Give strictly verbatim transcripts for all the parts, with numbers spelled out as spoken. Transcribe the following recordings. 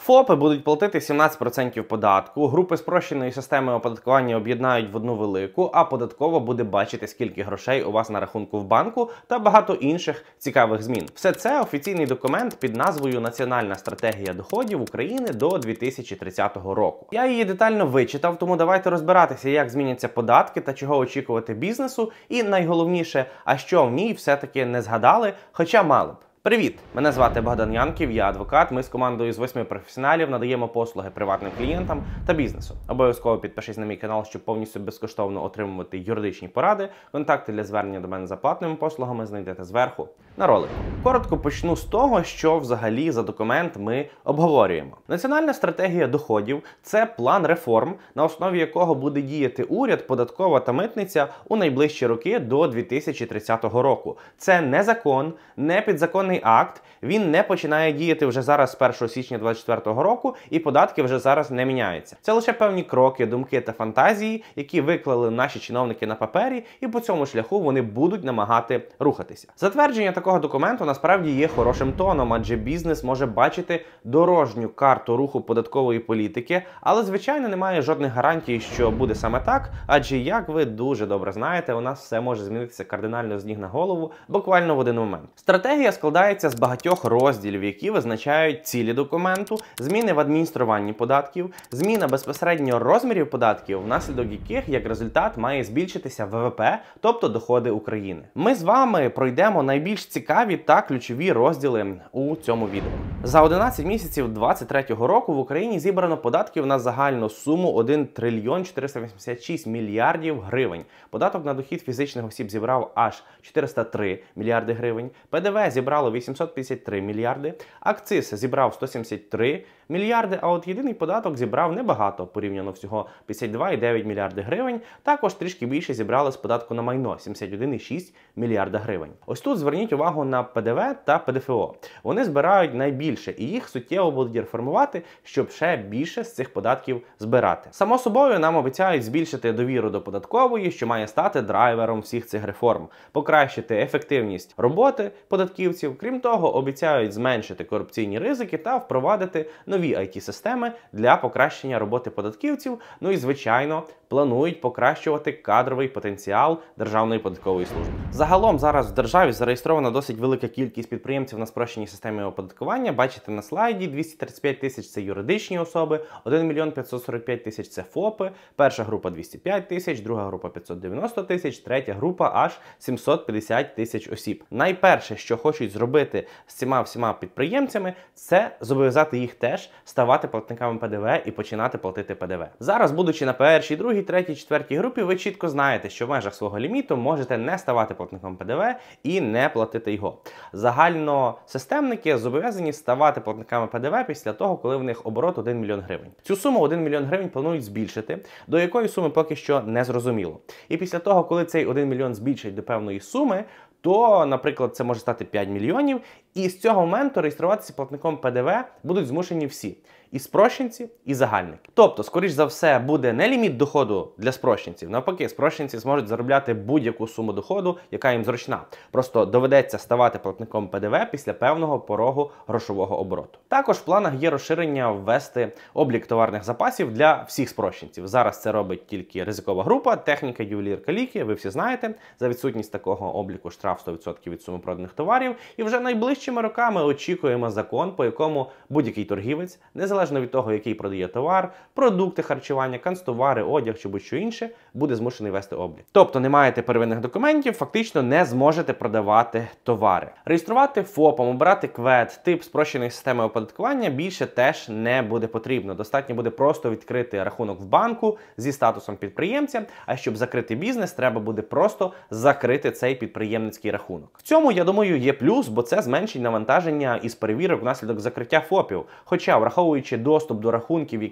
ФОПи будуть платити сімнадцять відсотків податку, групи спрощеної системи оподаткування об'єднають в одну велику, а податкова буде бачити, скільки грошей у вас на рахунку в банку та багато інших цікавих змін. Все це офіційний документ під назвою «Національна стратегія доходів України до дві тисячі тридцятого року». Я її детально вичитав, тому давайте розбиратися, як зміняться податки та чого очікувати бізнесу, і найголовніше, а що в ній все-таки не згадали, хоча мали б. Привіт! Мене звати Богдан Янків, я адвокат. Ми з командою з восьми професіоналів надаємо послуги приватним клієнтам та бізнесу. Обов'язково підпишись на мій канал, щоб повністю безкоштовно отримувати юридичні поради. Контакти для звернення до мене за платними послугами знайдете зверху на ролику. Коротко почну з того, що взагалі за документ ми обговорюємо. Національна стратегія доходів – це план реформ, на основі якого буде діяти уряд, податкова та митниця у найближчі роки до дві тисячі тридцятого року. Це не закон, не підзаконний акт, він не починає діяти вже зараз з першого січня двадцять четвертого року, і податки вже зараз не міняються. Це лише певні кроки, думки та фантазії, які виклали наші чиновники на папері, і по цьому шляху вони будуть намагати рухатися. Затвердження такого документу насправді є хорошим тоном, адже бізнес може бачити дорожню карту руху податкової політики, але, звичайно, немає жодних гарантій, що буде саме так, адже, як ви дуже добре знаєте, у нас все може змінитися кардинально з ніг на голову, буквально в один момент. Стратегія складається з багатьох розділів, які визначають цілі документу, зміни в адмініструванні податків, зміна безпосередньо розмірів податків, внаслідок яких, як результат, має збільшитися ВВП, тобто доходи України. Ми з вами пройдемо найбільш цікаві та ключові розділи у цьому відео. За одинадцять місяців двадцять третього року в Україні зібрано податків на загальну суму один трильйон чотириста вісімдесят шість мільярдів гривень. Податок на дохід фізичних осіб зібрав аж чотириста три мільярди гривень, ПДВ зібрало вісімсот п'ятдесят три мільярди, акциз зібрав сто сімдесят три мільярди, а от єдиний податок зібрав небагато, порівняно всього п'ятдесят два цілих дев'ять мільярди гривень, також трішки більше зібрали з податку на майно – сімдесят один цілих шість мільярда гривень. Ось тут зверніть увагу на ПДВ та ПДФО. Вони збирають найбільше і їх суттєво будуть реформувати, щоб ще більше з цих податків збирати. Само собою нам обіцяють збільшити довіру до податкової, що має стати драйвером всіх цих реформ, покращити ефективність роботи податківців, крім того, обіцяють зменшити корупційні ризики та впровадити нові ай ті-системи для покращення роботи податківців, ну і, звичайно, планують покращувати кадровий потенціал Державної податкової служби. Загалом зараз в державі зареєстрована досить велика кількість підприємців на спрощеній системі оподаткування. Бачите на слайді, двісті тридцять п'ять тисяч – це юридичні особи, один мільйон п'ятсот сорок п'ять тисяч – це ФОПи, перша група двісті п'ять тисяч, друга група п'ятсот дев'яносто тисяч, третя група аж сімсот п'ятдесят тисяч осіб. Найперше, що хочуть зробити з цими всіма підприємцями, це зобов'язати їх теж ставати платниками ПДВ і починати платити ПДВ. Зараз, будучи на першій, другій, третій, четвертій групі, ви чітко знаєте, що в межах свого ліміту можете не ставати платником ПДВ і не платити його. Загальносистемники зобов'язані ставати платниками ПДВ після того, коли в них оборот один мільйон гривень. Цю суму один мільйон гривень планують збільшити, до якої суми поки що не зрозуміло. І після того, коли цей один мільйон збільшать до певної суми, то, наприклад, це може стати п'ять мільйонів, і з цього моменту реєструватися платником ПДВ будуть змушені всі. І спрощенці, і загальники. Тобто, скоріш за все, буде не ліміт доходу для спрощенців. Навпаки, спрощенці зможуть заробляти будь-яку суму доходу, яка їм зручна. Просто доведеться ставати платником ПДВ після певного порогу грошового обороту. Також в планах є розширення ввести облік товарних запасів для всіх спрощенців. Зараз це робить тільки ризикова група, техніка, ювелірка, ліки, ви всі знаєте. За відсутність такого обліку штраф сто відсотків від суми проданих товарів. І вже найближчими роками очікуємо закон, по якому будь-який торгівець, незалежно від того, який продає товар, продукти харчування, канцтовари, одяг чи будь-що інше, буде змушений вести облік. Тобто не маєте первинних документів, фактично не зможете продавати товари. Реєструвати ФОПом, обирати КВЕД, тип спрощеної системи оподаткування більше теж не буде потрібно. Достатньо буде просто відкрити рахунок в банку зі статусом підприємця, а щоб закрити бізнес, треба буде просто закрити цей підприємницький рахунок. В цьому, я думаю, є плюс, бо це зменшить навантаження із перевірок внаслідок закриття ФОПів. Хоча, враховуючи доступ до рахунків, який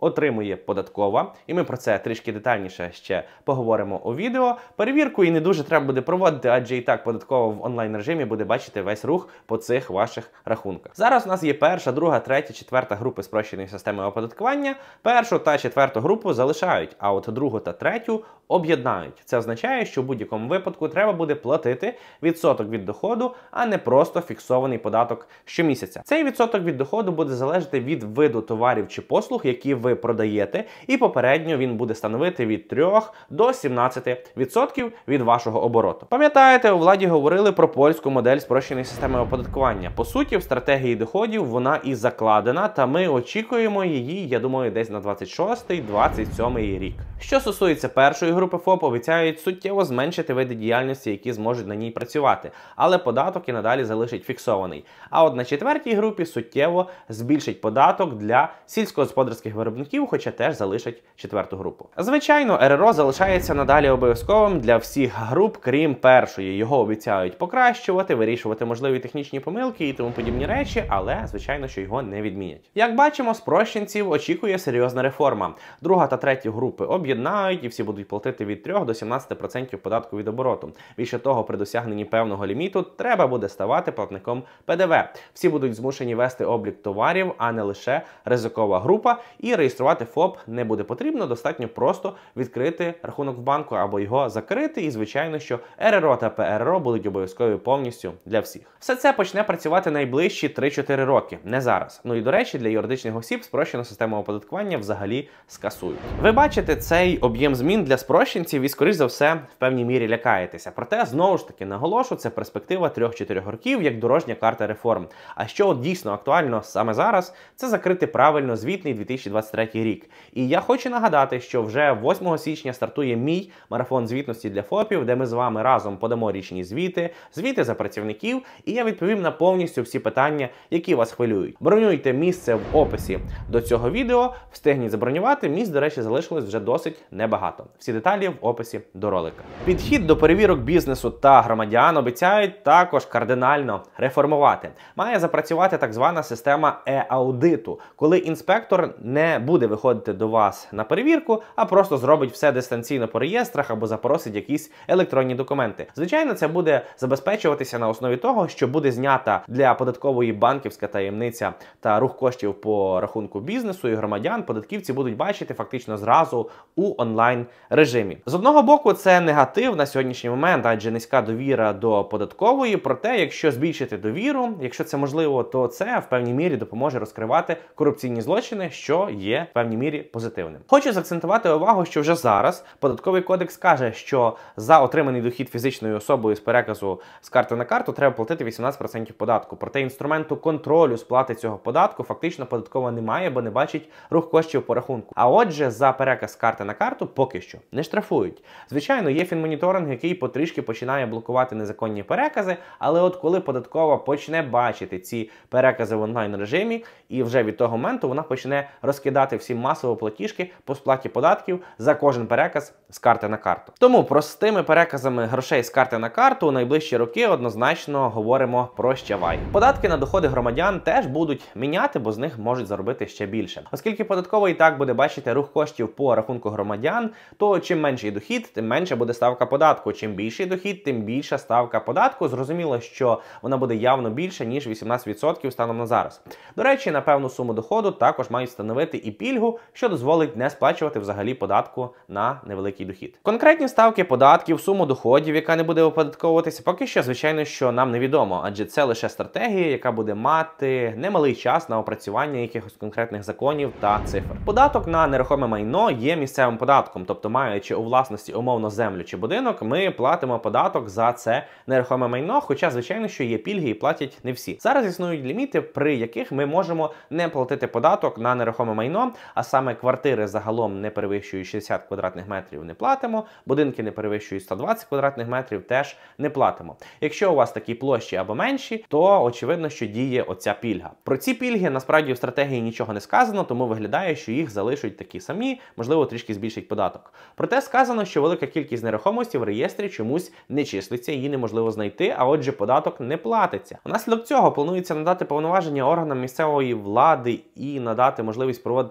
отримує податкова, і ми про це трішки детальніше ще поговоримо у відео. Перевірку і не дуже треба буде проводити, адже і так податкова в онлайн-режимі буде бачити весь рух по цих ваших рахунках. Зараз у нас є перша, друга, третя, четверта групи спрощеної системи оподаткування. Першу та четверту групу залишають, а от другу та третю об'єднають. Це означає, що в будь-якому випадку треба буде платити відсоток від доходу, а не просто фіксований податок щомісяця. Цей відсоток від доходу буде залежати від виду товарів чи послуг, які ви продаєте, і попередньо він буде становити від трьох до сімнадцяти відсотків від вашого обороту. Пам'ятаєте, у владі говорили про польську модель спрощеної системи оподаткування. По суті, в стратегії доходів вона і закладена, та ми очікуємо її, я думаю, десь на двадцять шостий - двадцять сьомий рік. Що стосується першої групи ФОП, обіцяють суттєво зменшити види діяльності, які зможуть на ній працювати, але податок і надалі залишить фіксований. А от на четвертій групі суттєво збільшить податок для сільськогосподарських виробників, хоча теж залишить четверту групу. Звичайно, ер ер о залишається надалі обов'язковим для всіх груп, крім першої. Його обіцяють покращувати, вирішувати можливі технічні помилки і тому подібні речі, але, звичайно, що його не відмінять. Як бачимо, спрощенців очікує серйозна реформа. Друга та третя групи об'єднають і всі будуть платити від трьох до сімнадцяти відсотків податку від обороту. Більше того, при досягненні певного ліміту треба буде ставати платником пе де ве. Всі будуть змушені вести облік товарів, а не лише ризикова група, і реєструвати ФОП не буде потрібно, достатньо просто відкрити рахунок в банку або його закрити, і звичайно, що ер ер о та пе ер ер о будуть обов'язкові повністю для всіх. Все це почне працювати найближчі три-чотири роки, не зараз. Ну і до речі, для юридичних осіб спрощену систему оподаткування взагалі скасують. Ви бачите цей об'єм змін для спрощенців і, скоріш за все, в певній мірі лякаєтеся. Проте, знову ж таки, наголошу, це перспектива трьох-чотирьох років, як дорожня карта реформ. А що от дійсно актуально саме зараз, це закрити правильно звітний дві тисячі двадцять третій рік. І я хочу нагадати, що вже восьмого січня стартує мій марафон звітності для ФОПів, де ми з вами разом подамо річні звіти, звіти за працівників, і я відповім на повністю всі питання, які вас хвилюють. Бронюйте місце в описі до цього відео, встигніть забронювати, місць, до речі, залишилось вже досить небагато. Всі деталі в описі до ролика. Підхід до перевірок бізнесу та громадян обіцяють також кардинально реформувати. Має запрацювати так звана система е-аудиту, коли інспектор не буде виходити до вас на перевірку, а просто зробить все дистанційно по реєстрах або запросить якісь електронні документи. Звичайно, це буде забезпечуватися на основі того, що буде знята для податкової банківська таємниця та рух коштів по рахунку бізнесу і громадян. Податківці будуть бачити фактично зразу у онлайн-режимі. З одного боку, це негатив на сьогоднішній момент, адже низька довіра до податкової. Проте, якщо збільшити довіру, якщо це можливо, то це в певній мірі допоможе розкривати корупційні злочини, що є в певній мірі позитивним. Хочу заакцентувати увагу, що вже зараз Податковий кодекс каже, що за отриманий дохід фізичною особою з переказу з карти на карту треба платити вісімнадцять відсотків податку. Проте інструменту контролю сплати цього податку фактично податкова немає, бо не бачить рух коштів по рахунку. А отже, за переказ з карти на карту поки що не штрафують. Звичайно, є фінмоніторинг, який потрішки починає блокувати незаконні перекази, але от коли податкова почне бачити ці перекази в онлайн-режимі, і вже від того моменту вона почне розкидати всі масово платіжки по сплаті податків за кожен переказ з карти на карту. Тому простими переказами грошей з карти на карту у найближчі роки однозначно говоримо про щавай. Податки на доходи громадян теж будуть міняти, бо з них можуть заробити ще більше. Оскільки податкова і так буде бачити рух коштів по рахунку громадян, то чим менший дохід, тим менше буде ставка податку. Чим більший дохід, тим більша ставка податку. Зрозуміло, що вона буде явно більше, ніж вісімнадцять відсотків станом на зараз. До речі, на певну суму доходу також мають встановити і пільгу, що дозволить не сплачувати взагалі податку на невеликий дохід. Конкретні ставки податків, суму доходів, яка не буде оподатковуватися, поки що, звичайно, що нам невідомо, адже це лише стратегія, яка буде мати немалий час на опрацювання якихось конкретних законів та цифр. Податок на нерухоме майно є місцевим податком, тобто маючи у власності умовно землю чи будинок, ми платимо податок за це нерухоме майно, хоча, звичайно, що є пільги і платять не всі. Зараз існують ліміти, при яких ми можемо не платити податок на нерухоме майно, а саме квартири загалом не перевищують шістдесят квадратних метрів не платимо, будинки не перевищують сто двадцять квадратних метрів теж не платимо. Якщо у вас такі площі або менші, то очевидно, що діє оця пільга. Про ці пільги насправді в стратегії нічого не сказано, тому виглядає, що їх залишать такі самі, можливо, трішки збільшить податок. Проте сказано, що велика кількість нерухомості в реєстрі чомусь не числиться, її неможливо знайти, а отже податок не платиться. Внаслідок цього планується надати повноваження органам місцевої влади і надати можливість проводити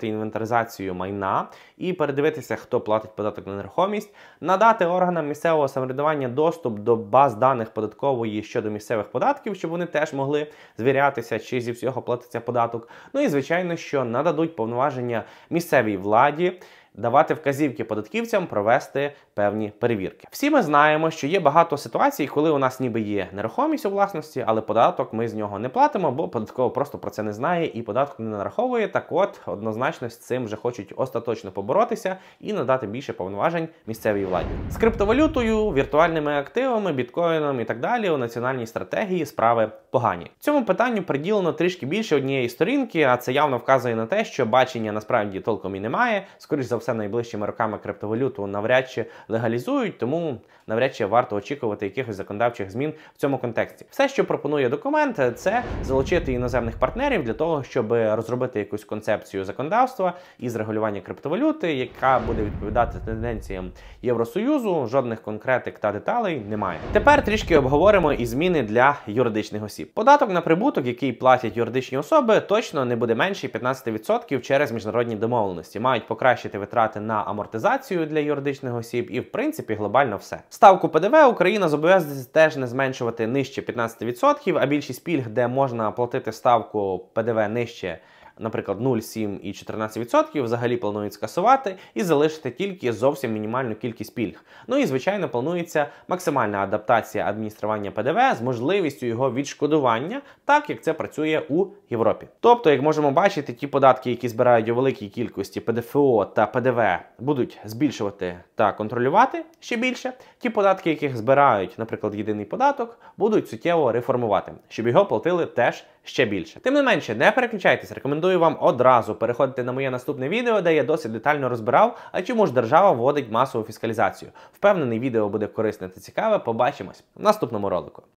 виконувати інвентаризацію майна і передивитися, хто платить податок на нерухомість, надати органам місцевого самоврядування доступ до баз даних податкової щодо місцевих податків, щоб вони теж могли звірятися, чи зі всього платиться податок. Ну і, звичайно, що нададуть повноваження місцевій владі давати вказівки податківцям провести певні перевірки. Всі ми знаємо, що є багато ситуацій, коли у нас ніби є нерухомість у власності, але податок ми з нього не платимо, бо податково просто про це не знає і податок не нараховує. Так от, однозначно з цим вже хочуть остаточно поборотися і надати більше повноважень місцевій владі. З криптовалютою, віртуальними активами, біткоїном і так далі у національній стратегії справи погані. Цьому питанню приділено трішки більше однієї сторінки, а це явно вказує на те, що бачення насправді толком і немає. Скоріш за все, найближчими роками криптовалюту навряд чи легалізують, тому навряд чи варто очікувати якихось законодавчих змін в цьому контексті. Все, що пропонує документ, це залучити іноземних партнерів для того, щоб розробити якусь концепцію законодавства із регулювання криптовалюти, яка буде відповідати тенденціям Євросоюзу. Жодних конкретик та деталей немає. Тепер трішки обговоримо і зміни для юридичних осіб. Податок на прибуток, який платять юридичні особи, точно не буде менший п'ятнадцять відсотків через міжнародні домовленості. Мають покращити витрати на амортизацію для юридичних осіб і, в принципі, глобально все. Ставку ПДВ Україна зобов'язується теж не зменшувати нижче п'ятнадцять відсотків, а більшість пільг, де можна платити ставку ПДВ нижче, наприклад, нуль, сім і чотирнадцять відсотків, взагалі планують скасувати і залишити тільки зовсім мінімальну кількість пільг. Ну і, звичайно, планується максимальна адаптація адміністрування ПДВ з можливістю його відшкодування, так як це працює у Європі. Тобто, як можемо бачити, ті податки, які збирають у великій кількості ПДФО та ПДВ, будуть збільшувати та контролювати ще більше. Ті податки, яких збирають, наприклад, єдиний податок, будуть суттєво реформувати, щоб його платили теж ще більше. Тим не менше, не переключайтесь, рекомендую вам одразу переходити на моє наступне відео, де я досить детально розбирав, а чому ж держава вводить масову фіскалізацію. Впевнений, відео буде корисне та цікаве. Побачимось в наступному ролику.